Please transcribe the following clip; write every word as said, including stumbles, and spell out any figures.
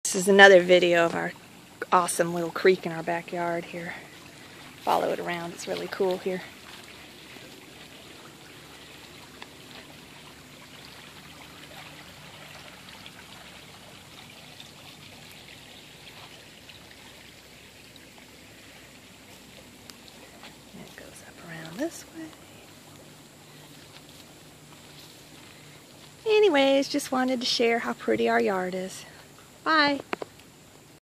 This is another video of our awesome little creek in our backyard here. Follow it around, it's really cool here. And it goes up around this way. Anyways, just wanted to share how pretty our yard is. Bye.